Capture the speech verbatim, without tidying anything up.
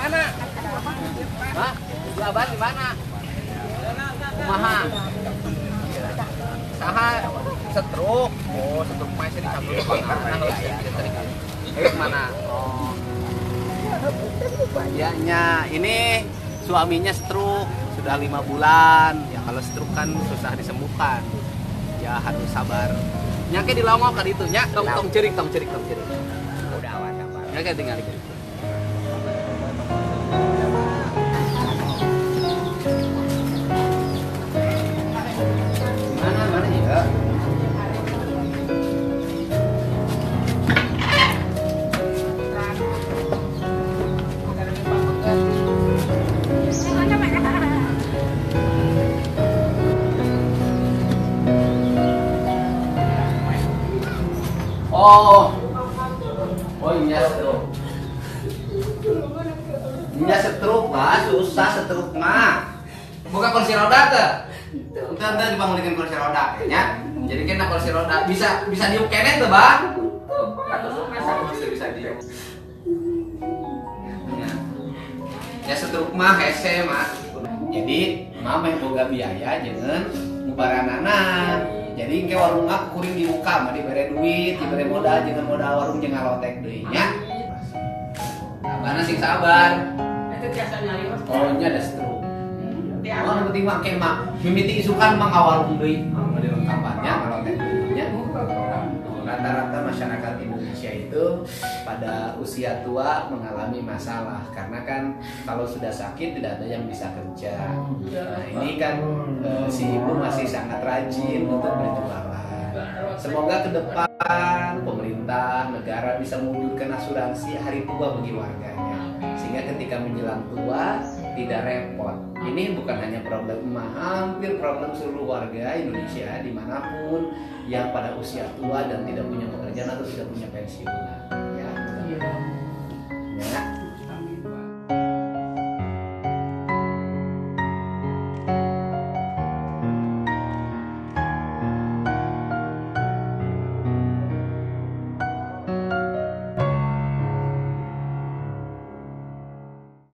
mana? Hah? Laban di mana? Kumaha? Saha setruk. Oh, setruk mah sih dicabut ke mana? Nah, ya tadi. Eh, mana? Oh. Bayanya ini suaminya stroke sudah lima bulan. Ya kalau stroke kan susah disembuhkan. Ya harus sabar. Nyake dilongok ka ditu nya. Tong tong cerik tong cerik tong cerik. Udah awas sabar. Nyake tinggal di situ. Mana mana ya? Oh, oh iya stroke. Iya stroke lah, susah stroke mah. Buka kursi roda ke? Entah entah dibangunin kursi roda, ya. Jadi kena kursi roda bisa bisa diuk kene tuh bang. Oh, bisa bisa diuk. Ya, ya stroke mah hese mah. Jadi mah meh boga biaya jangan mubaranana. Jadi ke warung aku kuring dibuka mah dibere duit, dibere modal jangan modal warung jeung ngalotek deui nya. Mana sing sabar. Itu biasa nyari mas. Oh nya ada stroke. Oh nu penting mah ke mah mimiti isukan mah ngawarung deui. Mah di kampanye ngalotek deui nya. Rata-rata masyarakat Indonesia itu pada usia tua mengalami masalah karena kan kalau sudah sakit tidak ada yang bisa kerja. Nah ini kan eh, si ibu masih sangat rajin untuk berjualan. Semoga ke depan pemerintah negara bisa mewujudkan asuransi hari tua bagi warganya sehingga ketika menjelang tua tidak repot. Ini bukan hanya problem emak, hampir problem seluruh warga Indonesia dimanapun yang pada usia tua dan tidak punya pekerjaan atau tidak punya pensiun.